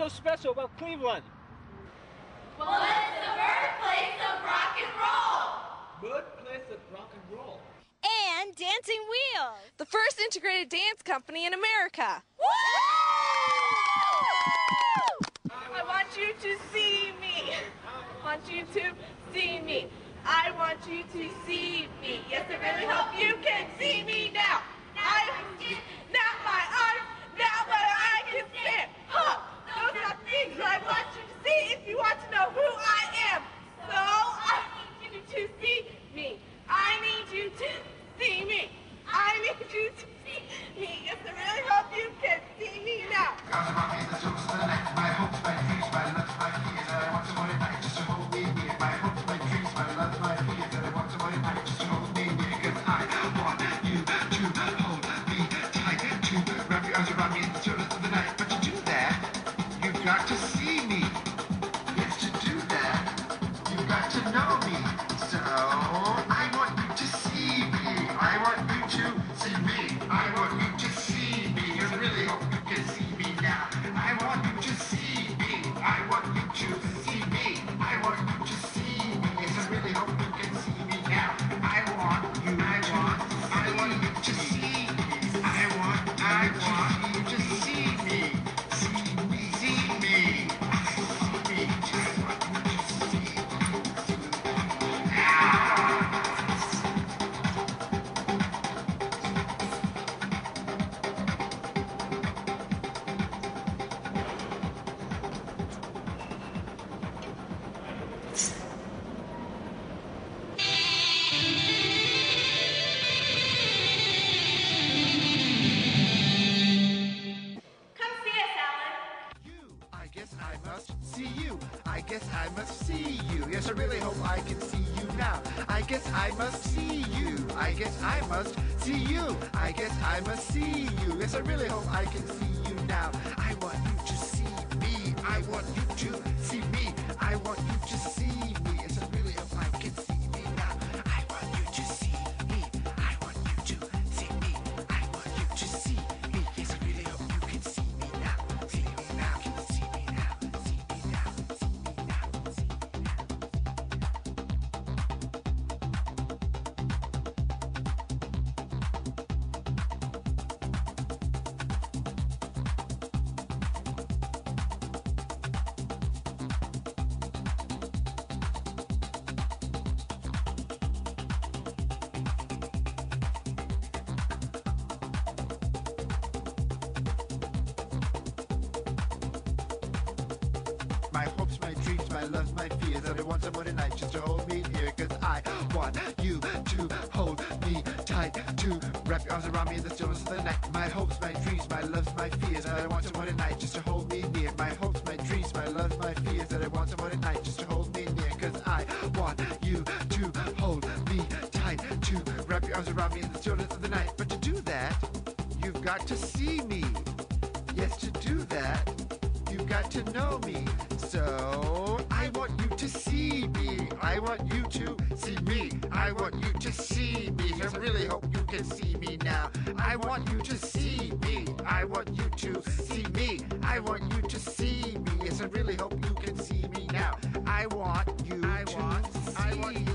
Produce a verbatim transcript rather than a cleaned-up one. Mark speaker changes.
Speaker 1: so special about Cleveland?
Speaker 2: Well, it's the birthplace of rock and roll.
Speaker 1: Birthplace of rock and roll.
Speaker 3: And Dancing Wheels,
Speaker 4: the first integrated dance company in America.
Speaker 2: Woo! I want you to see me. I want you to see me. I want you to see me. Yes, I really hope you can see me now. I now my arms, now but I can stand. Huh? Those are things I want you to see if you want to know who I am. So I need you to see me. I need you to see me. I need you to see me. Yes, I really hope you can see me now. My hopes, my dreams, my love, my fears, and I want someone at night just to hold me near. My hopes, my dreams, my love, my fears, and I want someone at night just to hold me near. Because I want you to hold me tight, to wrap your arms around me in the stillness of the night. But to do that, you've got to see me. Yes, to do that, you've got to know me. So I want you to see me. I want you to see me. I want you to see me. I really hope you can see me now. I want you to see me. I want you to see me. I want you to see me. Yes, I really hope you can see me now. I want you. I want. I want you to see me. I want. I want you to see me. See me. See me. See me. I want you to see me. I must see you. Yes, I really hope I can see you now. I guess I must see you. I guess I must see you. I guess I must see you. Yes, I really hope I can see you now. I want you to see me. I want you to see me. I want you to see me. Yes, I really hope I can see me now. I want you to see me. I want you to see me. I want you to see me. Yes, I really hope you can see me now. See me now. Can you see me now? See me now. See me now. See me now. My hopes, my dreams, my loves, my fears, that I want someone tonight just to hold me near. Cause I want you to hold me tight, to wrap your arms around me in the stillness of the night. My hopes, my dreams, my loves, my fears, that I want someone tonight just to hold me near. My hopes, my dreams, my loves, my fears, that I want someone tonight just to hold me near. Cause I want you to hold me tight, to wrap your arms around me in the stillness of the night. But to do that, you've got to see me. Yes, to do that, you've got to know me. So I want you to see me. I want you to see me. I want you to see me. I really hope you can see me now. I want you to see me. I want you to see me. I want you to see me. Yes, I really hope you can see me now. I want you I to want, see I want